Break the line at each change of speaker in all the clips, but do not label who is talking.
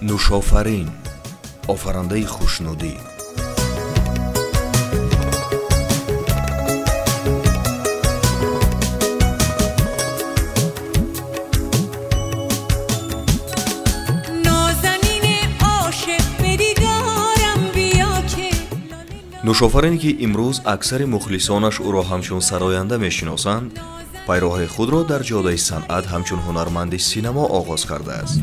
نوشافرین، آفرنده خوشنودی. نوشافرینی که امروز اکثر مخلصانش او را همچون سراینده میشناسند، پیراه خود را در جاده صنعت همچون هنرمند سینما آغاز کرده است.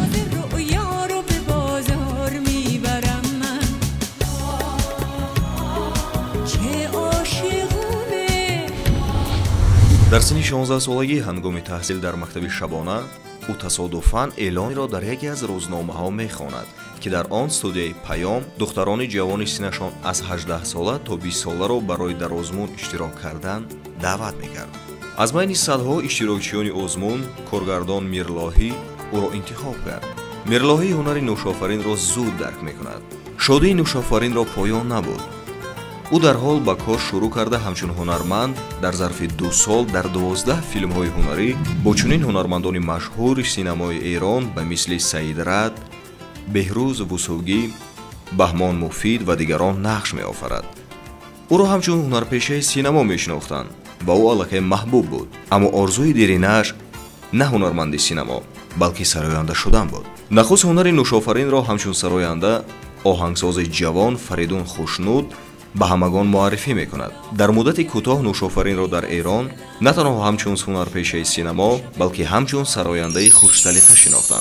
در سن 16 سالگی هنگام تحصیل در مکتب شبانه او تصادفاً اعلانی را در یکی از روزنامه‌ها می‌خواند که در آن استودیوی پیام دختران جوان سنشان از 18 ساله تا 20 ساله را برای در آزمون اشتراک کردن دعوت می‌کرد. از بین صدها اشتراکچیان آزمون کارگردان میرلاهی او را انتخاب کرد. میرلاهی هنر نوشافرین را زود درک می‌کند. شادی نوشافرین را پایان نبود. او در حال به کار شروع کرده همچون هنرمند در ظرف 2 سال در 12 فیلم‌های هنری با چنین هنرمندان مشهور سینمای ایران به مثل سعید رد، بهروز وثوقی، بهمان مفید و دیگران نقش می‌آفرد. او را همچون هنرپیشه سینما می‌شناختند و او الکی محبوب بود، اما آرزوی دیرینه‌اش نه هنرمندی سینما بلکه سراینده شدن بود. نخست هنر نوشافرین را همچون سراینده آهنگساز جوان فریدون خوشنود به همگان معرفی میکند. در مدت کوتاه نوشافرین را در ایران نه تنها همچون هنرپیشه سینما بلکه همچون سراینده خوش سلیقه شناختند.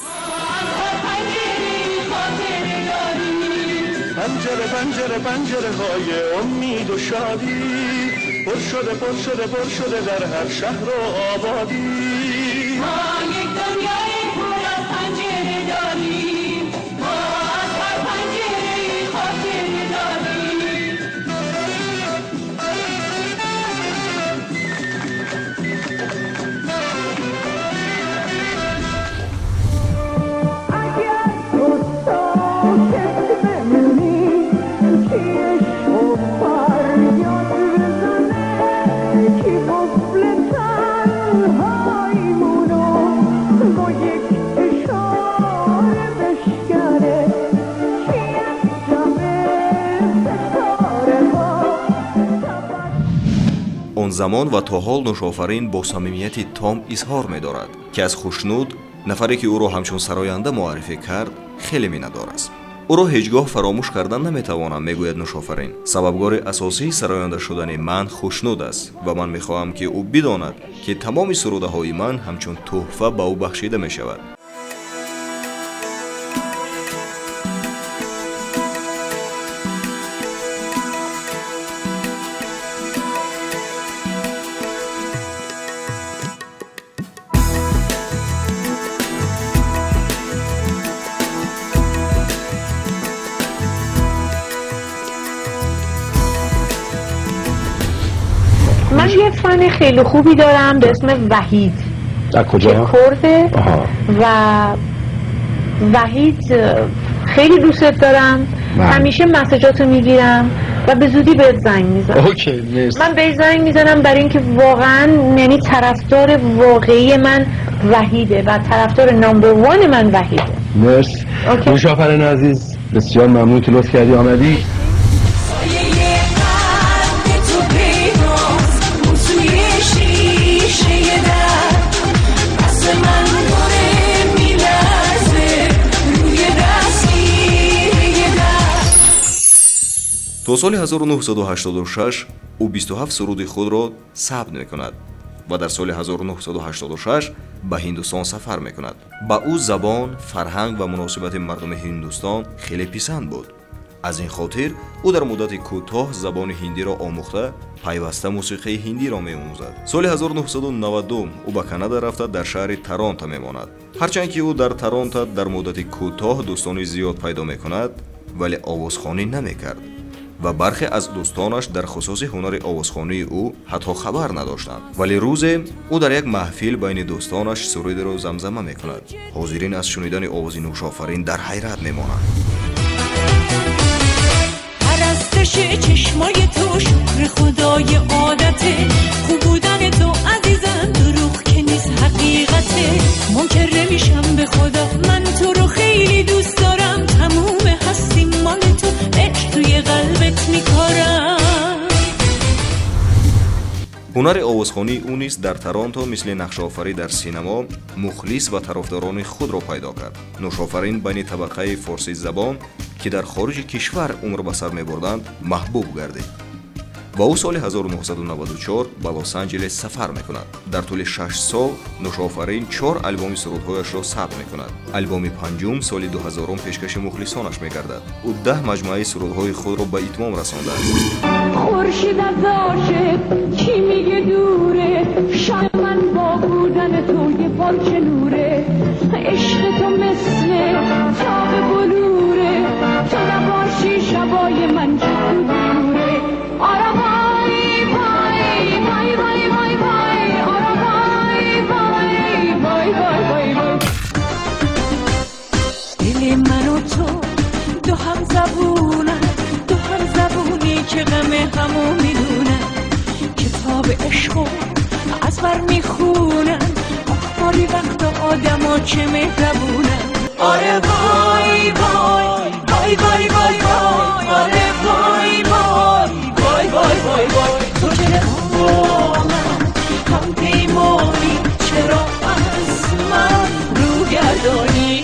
پنجره پنجره پنجره های امید و شادی پر شده پر شده پر شده در هر شهر و آبادی. ما یک دنیای پر از پنجره داریم، ما از هر پنجره خاطره داریم. اگر تو ساکت بمونی چشم و فریاد بزنه که قفل تنهاییمونو با یک اشاره بشکنه که یک شب ستاره ها.
آن زمان و تا حال نوشافرین با صمیمیتی تام اظهار می‌دارد که از خوشنود نفری که او را همچون سراینده معرفی کرد خیلی می‌ندار است. او را هیچگاه فراموش کردن نمی‌توانم، میگوید نوشافرین. سببگار اساسی سراینده شدن من خوشنود است و من می‌خواهم که او بداند که تمام سروده‌های من همچون تحفه به او بخشیده می‌شود.
من یه فن خیلی خوبی دارم به اسم وحید.
در کجا؟
که کرده و وحید خیلی دوستت دارم. همیشه مسیجاتو میگیرم و به زودی بهت زنگ میزنم.
اوکی مرسی.
من بهت زنگ میزنم برای اینکه واقعا یعنی طرفدار واقعی من وحیده و طرفدار نمبر 1 من وحیده.
مرسی. نوشافرین عزیز بسیار ممنون که لطف کردی آمدی.
تا سال 1986 او 27 سرود خود را ثبت می‌کند و در سال 1986 به هندوستان سفر می‌کند. با او زبان، فرهنگ و مناسبت مردم هندوستان خیلی پسند بود. از این خاطر او در مدت کوتاه زبان هندی را آموخته پیوسته موسیقی هندی را می‌آموزد. سال 1992 او به کانادا رفته در شهر تورنتو می‌ماند. هرچند که او در تورنتو در مدت کوتاه دوستان زیاد پیدا می‌کند ولی آوازخوانی نمی‌کرد و برخی از دوستانش در خصوص هنر آوازخوانی او حتی خبر نداشتند. ولی روزی او در یک محفل بین دوستانش سرود را زمزمه می‌کند. حاضرین از شنیدن آواز نوشافرین در حیرت می‌مانند.
پرستش چشمای تو شکر خدای عادته، خوب بودن تو عزیزم دروغ که نیست حقیقته. منکر نمیشم به خدا من تو رو خیلی
ҳунари овозхонии ӯ низ дар Торонто мисли нақшофарӣ дар синемо мухлис ва тарофдорони худро пайдо кард. Нӯшофарин байни табақаи форсизабон ки дар хориҷи кишвар умр ба сар мебурданд маҳбуб гардид. ба ӯ соли 1994 ба Лос-Анҷелес сафар мекунад. Дар тӯли 6 сол Нӯшофарин 4 альбоми сурудҳояшро сабт мекунад. Альбоми панҷум соли 2000 пешкаши мухлисонаш мегардад. ӯ 10 маҷмӯаи сурудҳои худро ба итмом расондааст.
خورشید از عاشق چی میگه دوره شاید من با بودن تو یه پارچه نوره عشق تو مثل تاب بلوره تو نباشی شبای من چطور دوره آره وای وای وای وای وای وای آره وای وای وای وای وای وای دل من و تو دو هم زبونن دو هم زبونی که غم همو میدونن کتاب عشقو از بر میخونن آخباری وقت آدم ها چه مهربونن آره وای وای وای وای وای وای آره وای وای وای وای وای وای تو چرا با من هم پیمانی چرا از من رو گردانی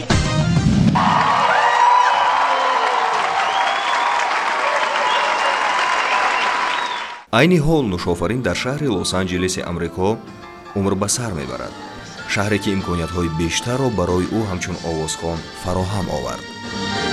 айни ҳол Нӯшофарин дар шаҳри Лос-Анҷелеси Амрико умр ба сар мебарад. шаҳре ки имкониятҳои бештарро барои ӯ ҳамчун овозхон фароҳам овард.